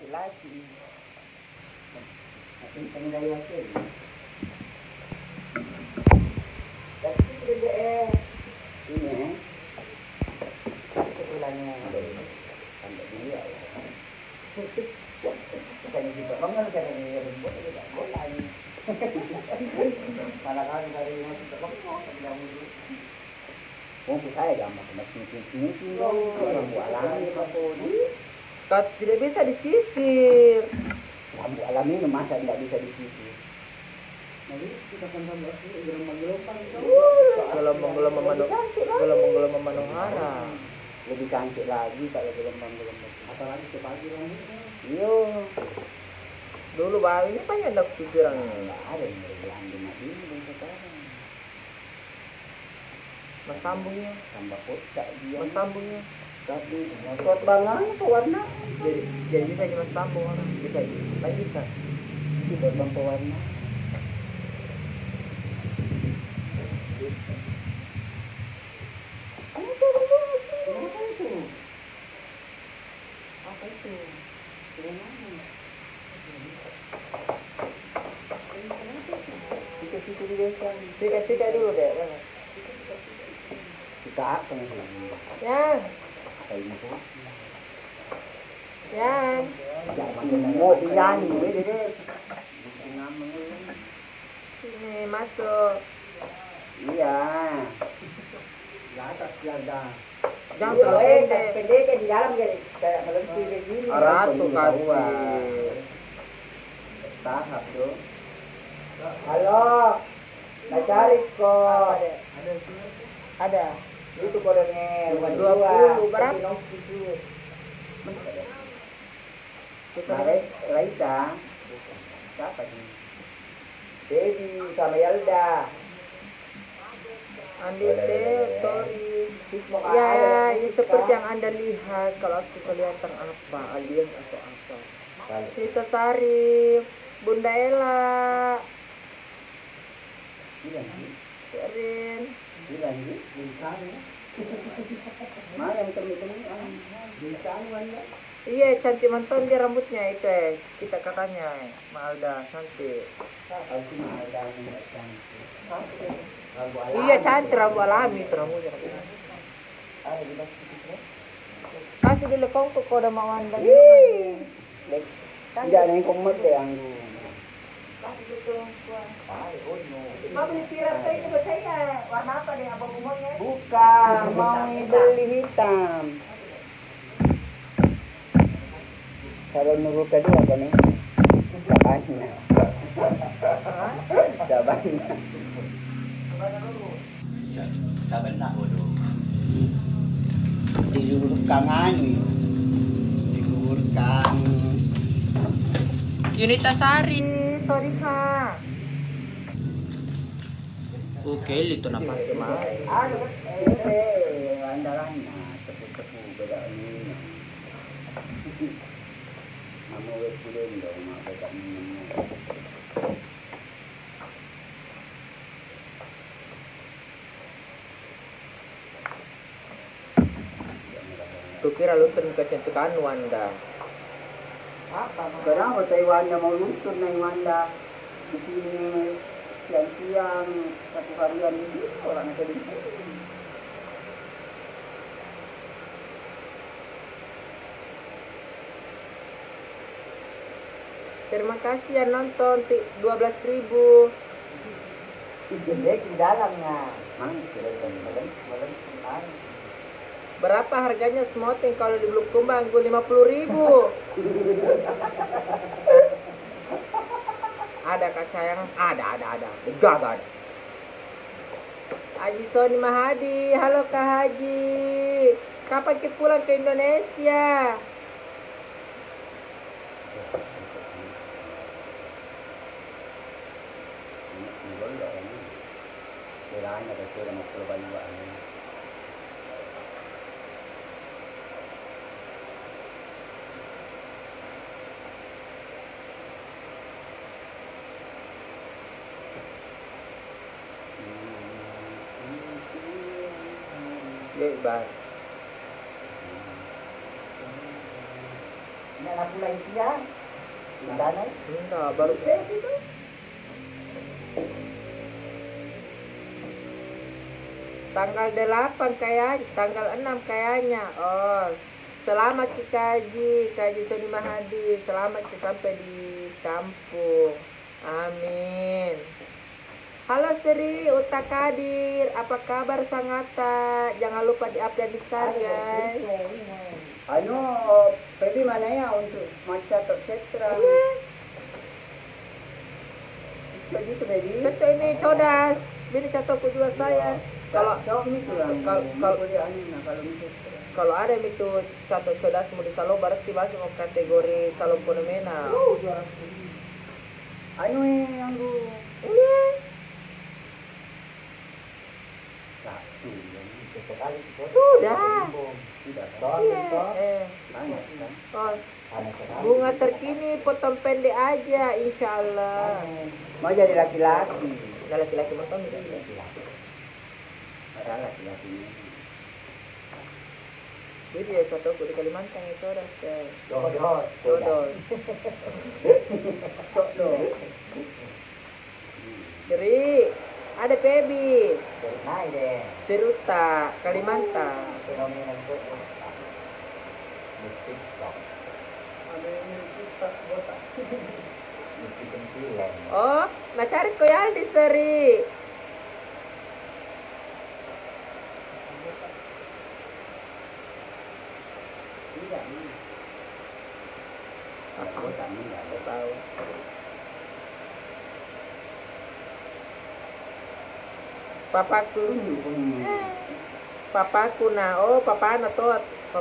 laki-laki. Tapi penilai hasil. Tapi sudah ini ketulannya sampai dia ya. Bukan juga bangun cara dia rembut tidak boleh. Malah kan dari masih terlalu tidak mudah. Oh, saya gambar mungkin rambu alami Kau tidak bisa disisir. Rambu alami itu masa tidak bisa disisir. Nanti kita akan tambah gelombang-gelombang. Gelombang-gelombang manohara. Lebih cantik lagi kalau gelombang-gelombang. Apalagi ke pagi rambutnya. Iya. Dulu baru ini banyak ada pikiran. Enggak ada yang berjalan di Madinah sekarang. Mas sambungnya. Tambah kotak dia. Mas sambungnya. Tapi kuat banget pewarna. Jadi bisa cuma sambung orang. Bisa lanjutkan. Tidak bang pewarna. Apa itu? Sikat-sikat di desa. Sikat dulu deh. Sikat apa nih? Yan. Kayak gitu. Yan. Mau pian, deh. Sini masuk. Iya. Di atas ada. Jangan terlalu pendek. Pendek di dalam jadi kayak melentur begini. Ratu kasih. Tahap tuh. Halo. Nak cari kok. Ada. Itu kodenya bukan 20 berapa? Raisa. Siapa ini? Devi sama Yalda. Andi Tori. Ya, seperti yang Anda lihat. Kalau aku kelihatan apa, alien atau apa. Cerita Sari, Bunda Ella. Erin. Mana yang temu-temu? Iya, cantik mantan dia rambutnya itu kita kakaknya, Malda cantik. Iya cantik rambut alami itu rambutnya. Kasih dulu kongko kau udah mau anda. Tidak ada yang komet deh yang Mau beli pirat ini buat saya. Warna apa nih abang umurnya? bukan, mau beli hitam. Salon nurul kedua kan nih? Cabanya. Cabanya. Sabenak bodoh. Diluruskan anu. Diluruskan. Yunita Sari, sorry kak. Oke, itu nama kemarin. Andalannya tepu-tepu beda ini. Nama web kulen dong, mak beda ini. Tuh kira lu kecantikan Wanda. Kenapa Taiwan mau luntur na Wanda di sini siang-siang satu harian ini orang sedih. Terima kasih ya nonton 12.000. Jelek di dalamnya. Mang sudah malam. Berapa harganya smoothing kalau di Bulukumba? Gue 50.000. Ada kaca yang ada. Gak ada. Haji Soni Mahadi, halo Kak Haji. Kapan kita pulang ke Indonesia? Nah, Enggak, baru itu. Tanggal 8 kayak, tanggal 6 kayaknya. Oh, selamat Kaji Seni Mahadi, selamat sampai di kampung. Amin. Halo Sri Uta Kadir, apa kabar Sangata? Jangan lupa di-update di share guys. Pebi mana ya untuk maca atau cetra? Begitu Baby. Caco ini codas, ini catoku juga saya. Kalau kalau ada itu cato codas mau di salo berarti masuk ke kategori salon fenomena. Yang bu Ini sudah. Oh, bunga terkini potong pendek aja, insya Allah. mau jadi laki-laki. Nggak laki-laki potong gitu. Ada laki-laki. Jadi ya cocok di Kalimantan ya codas ya. Jodoh. Seri, ada Pebi. Seruta, Kalimantan. Oh, nah cari koyal di Seri. Aku tak tahu. Papaku nah, oh papa na to.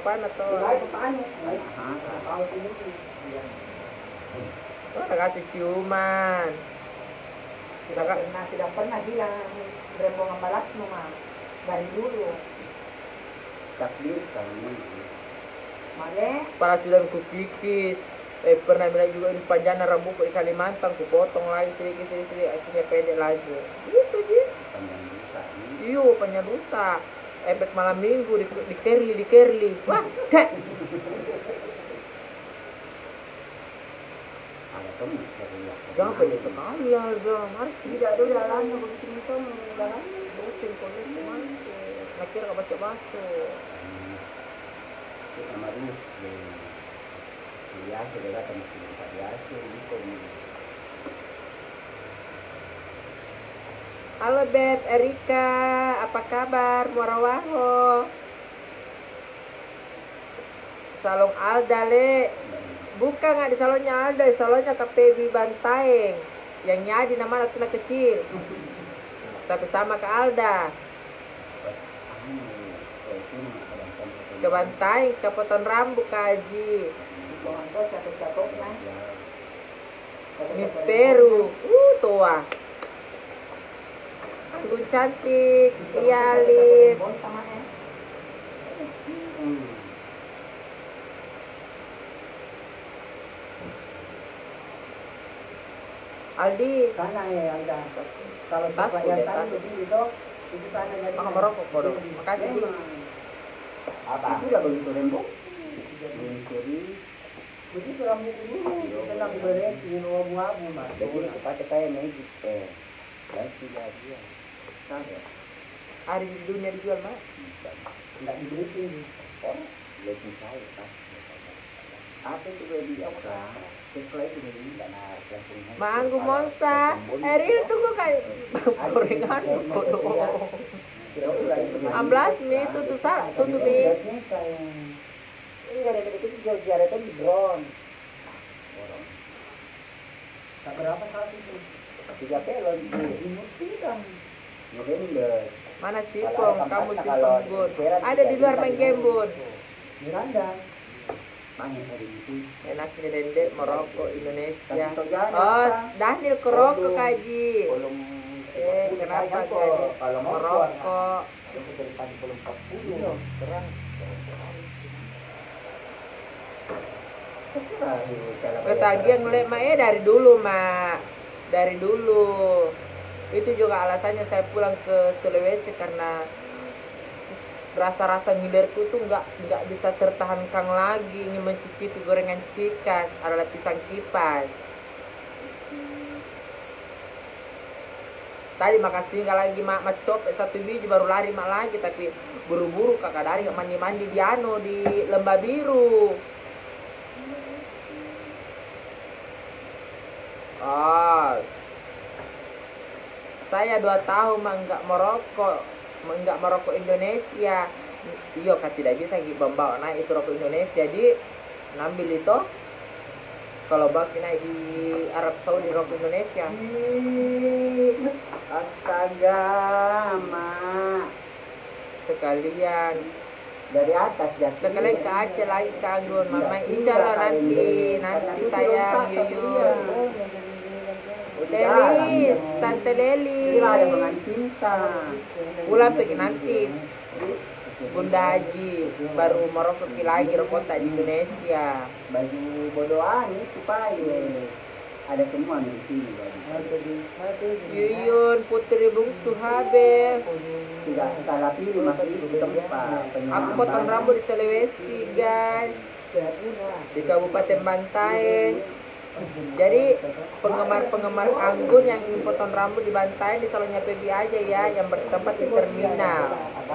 Oh, nakasih ciuman. Tidak pernah bilang rembong ambalas mah dari dulu. Takdir kamu. Mane Para sudah ku kikis. Pernah bilang juga ini panjangnya rambutku di Kalimantan, ku potong lagi sedikit, akhirnya pendek lagi. Gitu sih. Panjang bisa. Iyo, panjang rusak. Efek malam minggu di curly. Wah, kek. Ada kamu Jangan pendek sekali ya, jangan harus tidak ada jalannya begitu misal jalan. dosen kulit kemana? Nak kira kau baca. kita marus biasa dia kata masih biasa itu. Halo Beb, Erika, apa kabar? Muarawaho. Salon Alda le. Bukan nggak di salonnya Alda, di salonnya KPB Bantaeng. Yang nyadi nama anak kecil. Tapi sama ke Alda. Ke Bantaeng, ke potong rambut Kaji. Miss Peru, tua. Anggun cantik, Ialip. Aldi, Sana ya ada. Kalau Tas tempat yang udah, tas. tadi itu sana jadi. makan merokok bodoh. Makasih Ji. Apa? Sudah begitu rembong. Mencuri. Begitu rambut dulu, senang beres, minum abu-abu mas. Jadi pakai saya magic pen. Dan sudah dia. Saya. Hari di dunia dijual mak. Tidak dibeli orang. Lebih saya kan. Apa itu baby apa? Setelah itu baby karena Manggu Monster, Eril tunggu kayak gorengan bodoh. 16 Mi tutup salah, tutup Mi. Ini ada itu jual ziarah itu di drone. Tak berapa saat itu? 3 pelon Di musik kan. November. Mana sih Pong? Kamu sih Pong Bun. Ada di luar main game Bun. Miranda. Banyak hari itu. Enaknya dendek merokok Indonesia. Tapi jangan, Oh, Pak. Daniel kerokok Kaji. Belum. Kenapa jadi kalau mau merokok? itu dari tadi belum 40. Terang. Ketagihan ngeliat mak dari dulu mak. Dari dulu. Itu juga alasannya saya pulang ke Sulawesi karena rasa-rasa ngilerku tuh nggak bisa tertahankan lagi, ingin mencicipi gorengan cikas ala pisang kipas. Tadi makasih nggak lagi mak copet 1 biji baru lari mak lagi, tapi buru-buru kakak dari mandi di Lembah Biru. Oh, saya 2 tahun mak nggak merokok Indonesia. Iya kan tidak bisa membawa naik itu rokok Indonesia di ngambil itu. Kalau baki naik di Arab Saudi rokok Indonesia. Astaga, mak. Sekalian Dari atas jatuh. sekalian ke Aceh lagi ke Anggun. Mama insya Allah nanti sayang Yuyun. Lelis, Tante Lelis. Iya, ada dengan cinta. Pulang pergi nanti Bunda Haji baru merokok lagi rokok tak di Indonesia. Baju bodohan itu supaya ada semua di sini. Yuyun putri bungsu Habe. Tidak salah pilih masuk itu tempat. Aku potong rambut di Sulawesi guys, di Kabupaten Bantaeng. Jadi penggemar Anggun yang ingin potong rambut di Bantaeng di salonnya Pebi aja ya, yang bertempat di terminal.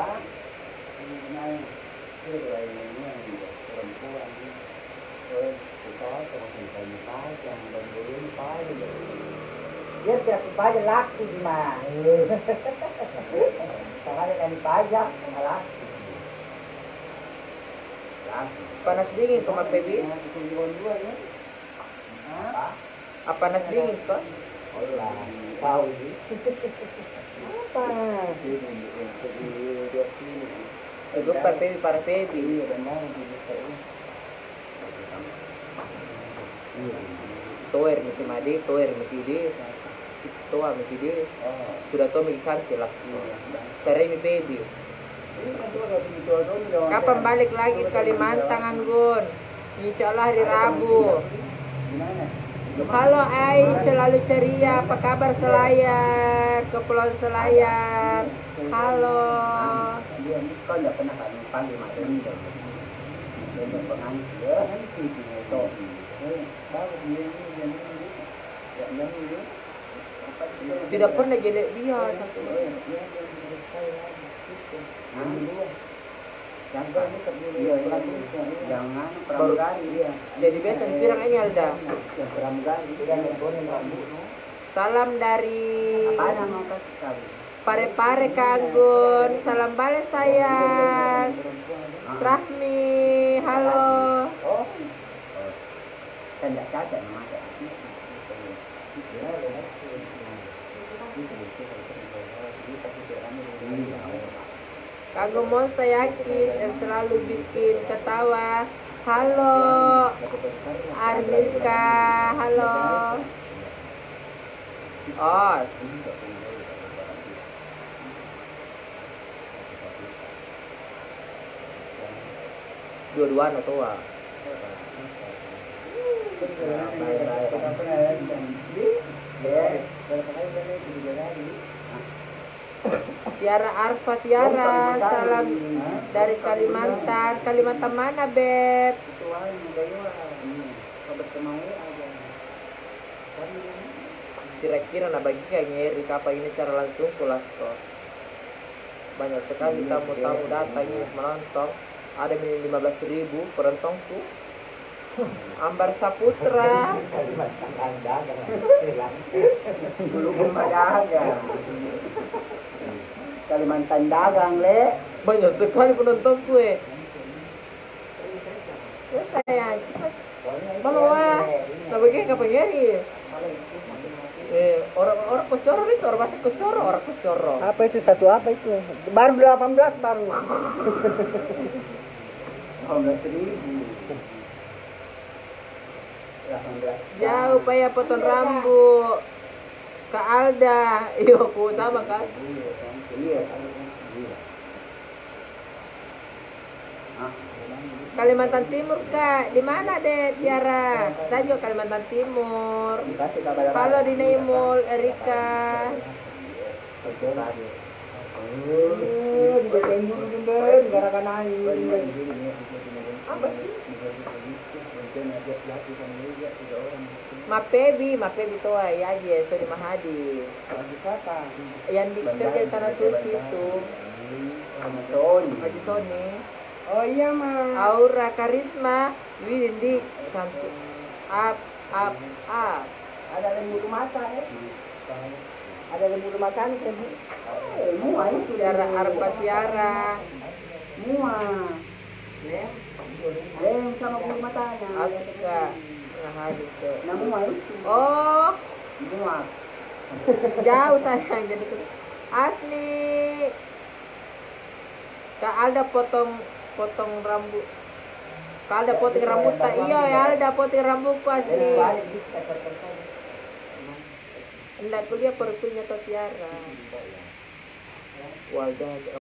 Dia tidak pajak laku di mana. Sama dengan pajak malah. Panas dingin kok Mas Pebi? Apa panas dingin kok? Tahu ini. Apa? Itu para Pebi. Toer mesti madi, toer mesti di, toa mesti di. Sudah toh mesti cantik lah. Sering mi Pebi. Kapan balik lagi ke Kalimantan Anggun? Insya Allah hari Rabu. Halo Ai, selalu ceria. Apa kabar Selayar? Kepulauan Selayar. Halo. Dia ni kau tidak pernah kami panggil macam ni. Dia pengantin dia nanti dia tahu. Baru dia ni. Tidak pernah jelek dia. Jangan pramugari dia. Jadi biasa pirang aja Alda. Yang pramugari dia yang rambut. Salam dari Apa mau kasih tahu? Pare-pare Kanggun. Salam balik sayang. Rahmi, halo. Oh. Kan tidak cacat nama saya. Kanggo Monster Yakis yang selalu bikin ketawa. Halo Armirka, halo. Oh, dua-duaan atau apa? Tiara Arfa, Tiara, salam dari Kalimantan. Kalimantan mana, Beb? Kira-kira nah bagi kayak nyeri kapal ini secara langsung pulas banyak sekali tamu-tamu datang ini menonton. Ada minimum 15.000 penontonku. Ambar Saputra. Kalimantan dagang le. Banyak sekali penontonku ya saya cepat. Mama wah, nah bagi kapal nyeri. Orang Kosoro itu orang bahasa Kosoro, orang Kosoro. Apa itu satu apa itu? Baru 18 baru. 18.000. Jauh payah potong rambut. Kak Alda, iyo aku sama kan? Iya. Kalimantan Timur Kak, di mana deh Tiara? Saya juga Kalimantan Timur. Halo Dina Imul, Erika. Dia tembur bener, gara-gara naik. Apa sih? Mapebi tuh ya aja Sony Mahadi. Yang di kerja di tanah suci itu. Haji Sony. Oh iya mah. Aura karisma, Windy cantik. Up. Ada lembu mata ya. Ada lembu mata nih kan. Mua itu. Tiara Arpa Tiara. Mua. Sama bulu matanya. Atika. Nah itu. Nah mua itu. Oh, Mua. jauh sayang jadi Asni. Kak Alda potong rambut. Kak Alda potong rambut tak? Iya ya Alda potong rambutku Asni. Hendak kuliah perutnya Tiara. Wadah.